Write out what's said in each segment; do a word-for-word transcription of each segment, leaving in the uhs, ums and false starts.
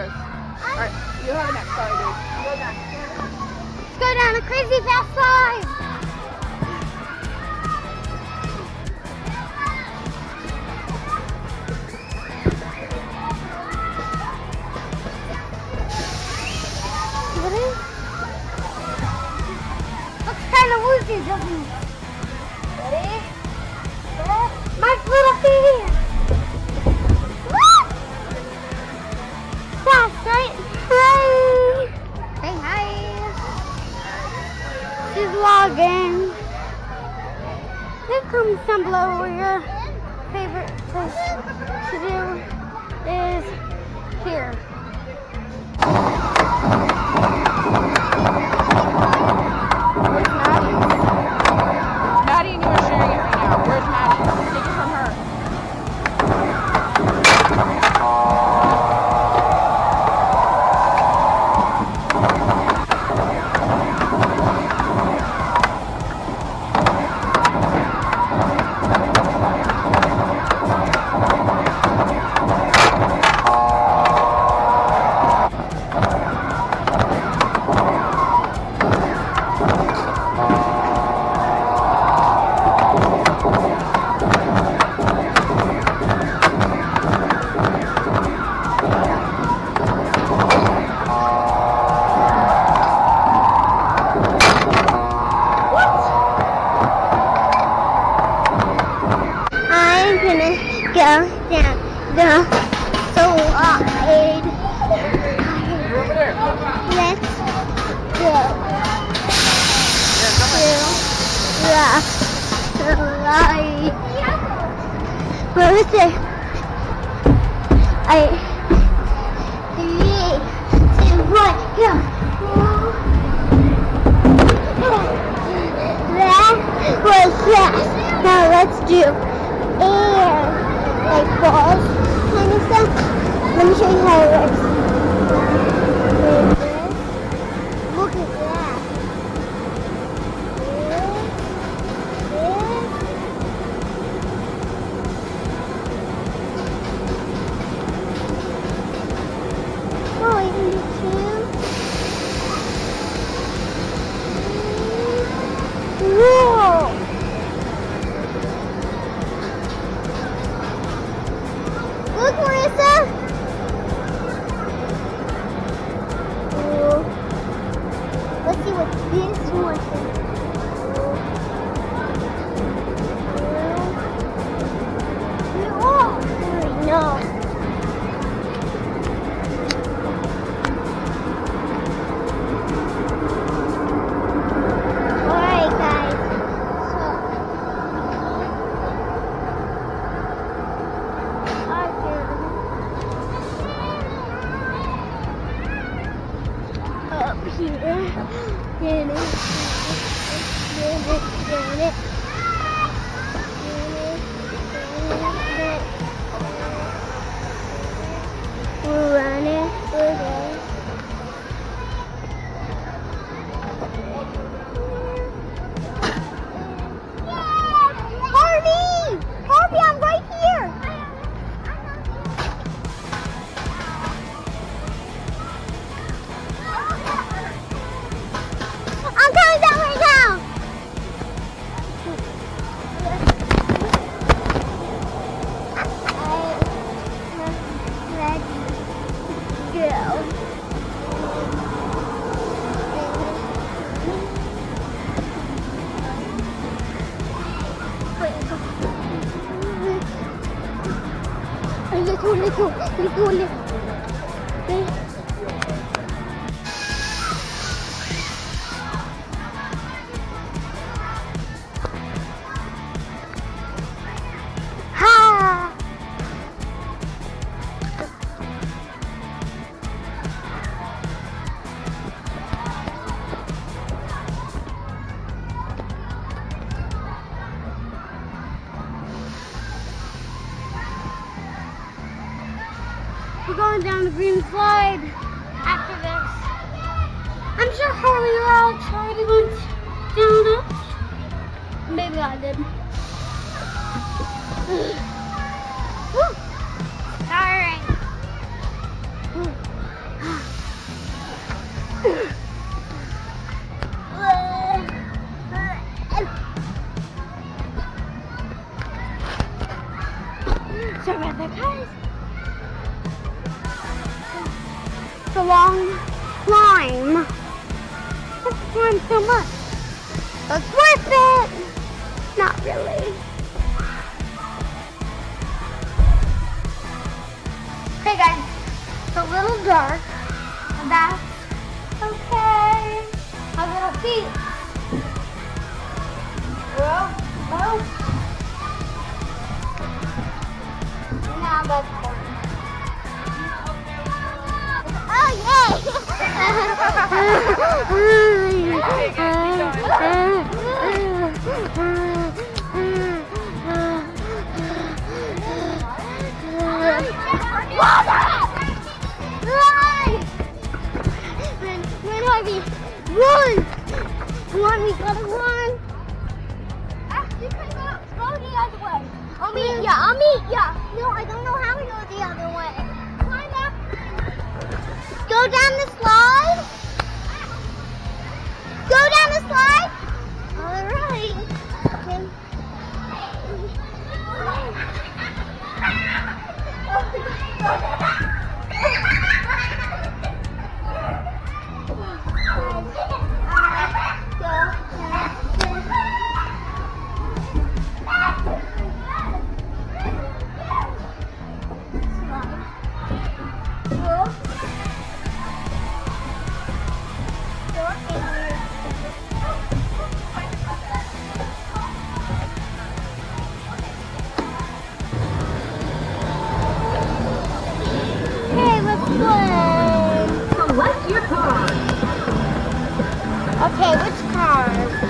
Chris. Alright, you have it next. Sorry, dude. Go next. Let's go down a crazy fast slide. Ready? Looks kind of woozy, doesn't it? Ready? Set. My little feet. Fast, right? Hi. Hey, hi. She's vlogging. Here comes some below where your favorite place to do is here. Where's Maddie? Maddie and you are sharing it right now. Where's Maddie? Take it from her. Go down the slide. Let's go to the slide. Where is it? I three, two, one, go. That was fast. Now let's do air. Like balls kind of stuff. Let me show you how it works. Look at that. Oh, you can do two. Whoa! Look, Marissa! Ooh. Let's see what this one is. Oh, no. Alright, guys. Here, get it, get it, get it. We're running, we're going. Harvey! Harvey, I'm right here! I'm coming down right now! Let's go. Let's go, let's go, let's go, let's go. We're going down the green slide after this. I'm sure Harley or Alex already went down it. Maybe I did. Alright. because it's a long climb. Let's climb so much. It's worth it. Not really. Hey guys, it's a little dark. And that's okay. My little feet. Whoa, whoa. Now that's fun. Oh yay! Run! Run, we gotta run! Actually, you can go, go the other way. I'll meet ya, I'll meet ya. No, I don't know how to go the other way. Climb up. Go down the slide. Go down the slide. Alright. Okay. Okay, which car?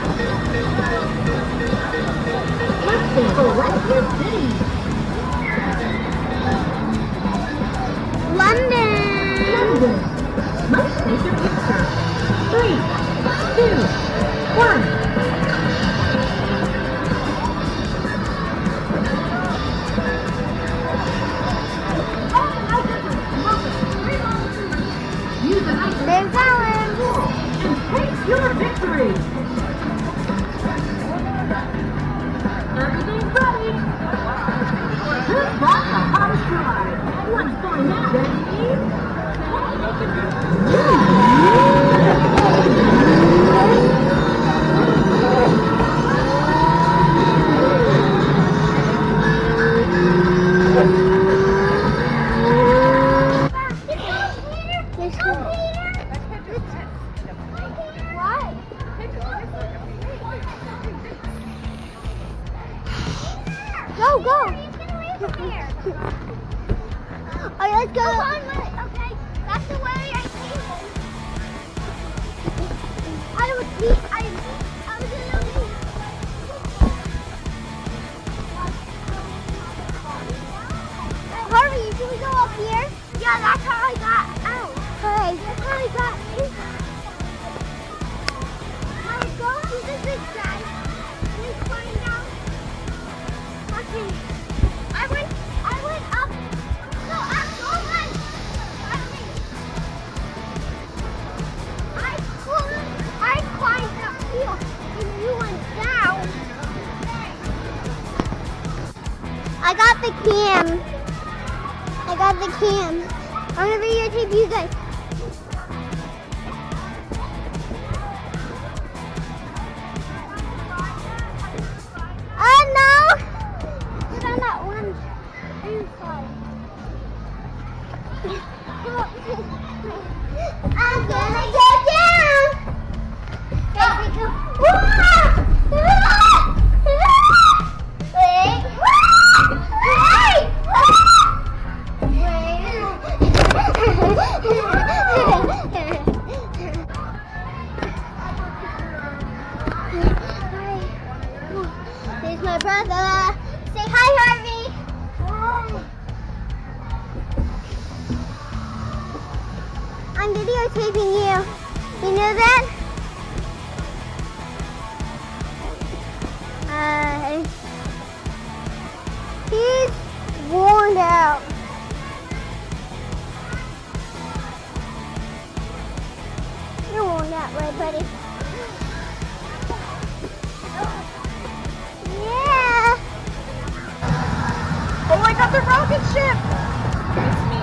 Let's say select your city. London. London. Let's take your picture. Three, two, one. There's Alan. And take your victory. Everything's ready. Who's got the hottest ride? Let's find out. Go, go. Alright, let's go. Okay, that's the way I came. I was deep. I, I was a little deep. Harvey, should we go up here? Yeah, that's how I got out. Okay, that's how I got in. Alright, go to the big guy. Let's find out. Okay. I went, I went up. No, I'm going. I couldn't. I climbed up here, and you went down. I got the cam. I got the cam. I'm gonna videotape you guys. Oh no! Get on that one. I'm gonna get down. Here we go. Wait. There's my brother. Say hi, Harvey. I'm videotaping you. You know that? Uh, he's worn out. You're worn out, right, buddy? Yeah. Oh, I got the rocket ship! ship. It's me.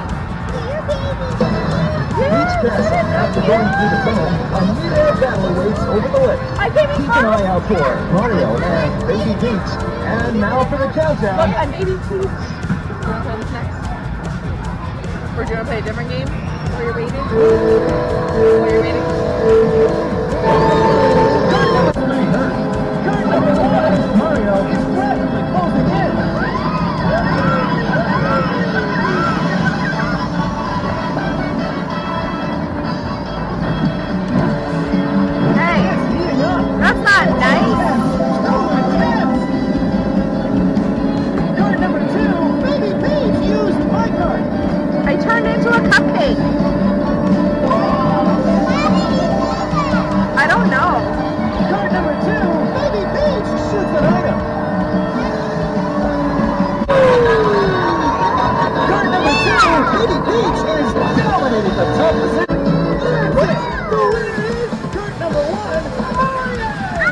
Each castle, after going through the tunnel, a mid-air battle awaits over the lake. I came in Keep an eye out for Mario and Baby Peach. And now for the countdown. Look, I'm Baby Peach. Do you want to play this next? Or do you want to play a different game? While you're waiting? While you're waiting? Card number three. Card number one. Mario is rapidly closing in. Hey, Heating up. that's not nice. Card number two. Baby Peach used my card. I turned into a cupcake. I don't know. Card number two. Baby Peach shoots an item. Card number two. Baby Peach is dominating the top position. Wait, the winner is card number one. Mario.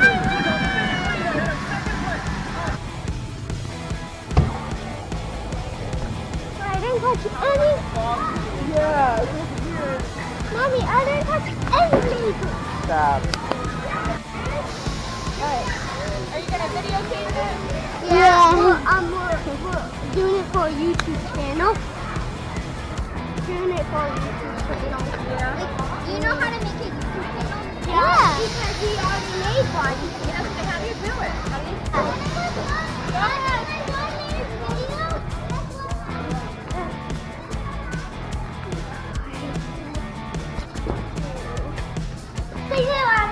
I didn't touch any. Yeah, it was weird. Mommy, I didn't touch anything. Stop. Are you gonna videotape it? Yeah. Well, um, we're, we're doing it for a YouTube channel. Doing it for a YouTube channel. Yeah. Do you know how to make a YouTube channel? Yeah. Because we already made one. Yes, but how do you do it? How do you do it? Say it loud.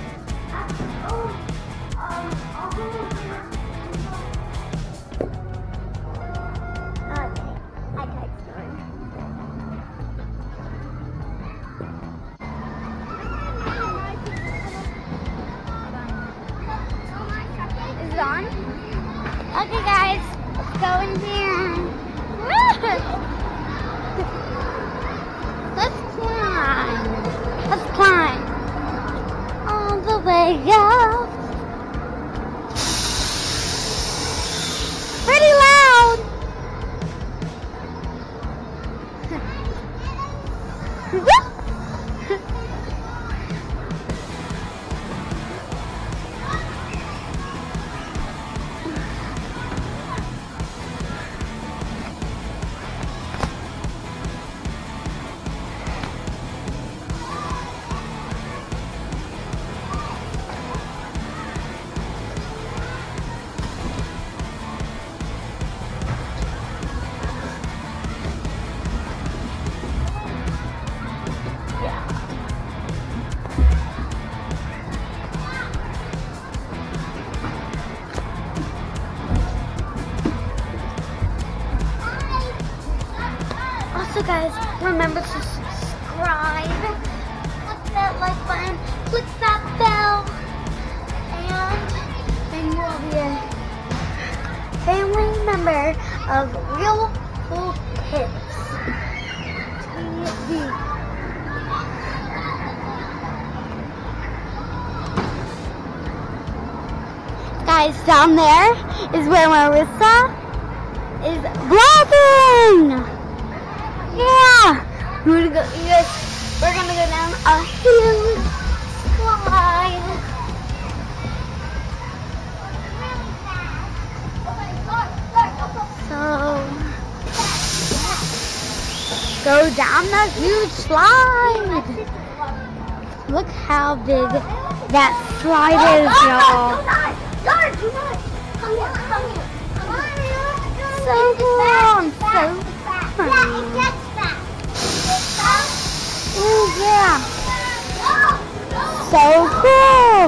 Is it on? Okay, guys, let's go in here. Let's climb. Let's climb all the way up. Pretty loud. Also, guys, remember to subscribe, click that like button, click that bell, and then you will be a family member of Real Cool Kids T V. Guys, down there is where Marissa is vlogging. Yeah, we're gonna go. You guys, we're gonna go down a huge slide. So, go down the huge slide. Look how big that slide is, y'all. So cool. So fun. Oh yeah. So cool.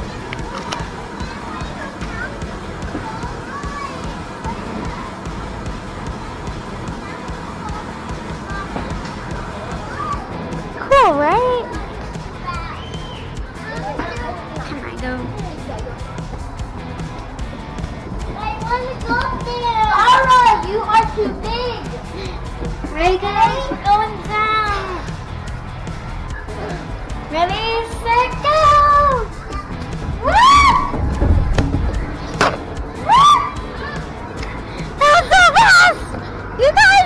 Cool, right? Can I go? I want to go there. Alright, you are too big. Ready, guys? Going down. Ready, set, go! Woo! Woo! That was so fast! You guys!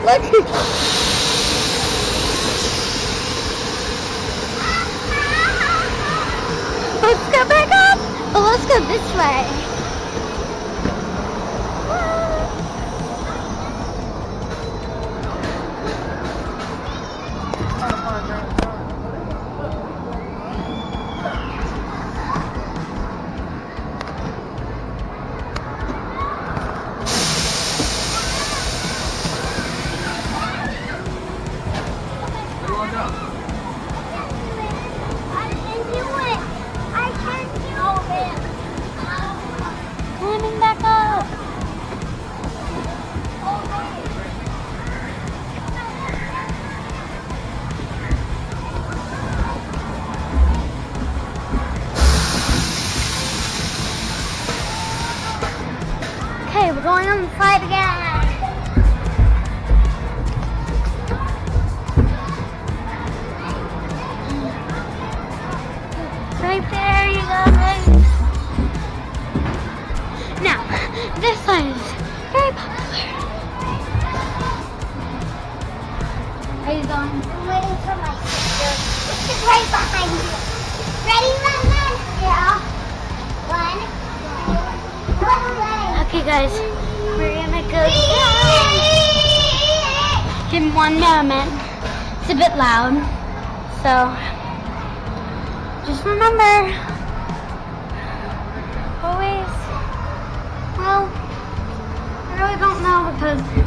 Lexi. Let's go back up. But let's go this way. Climbing back up. Okay, we're going on the slide again. Right there, you guys. Now, this slide is very popular. Are you going? I'm waiting for my sister. She's right behind you. Ready, run, run. Yeah. One, two, one. Okay, guys, we're gonna go down in one moment. It's a bit loud, so just remember, always. Well, I really don't know because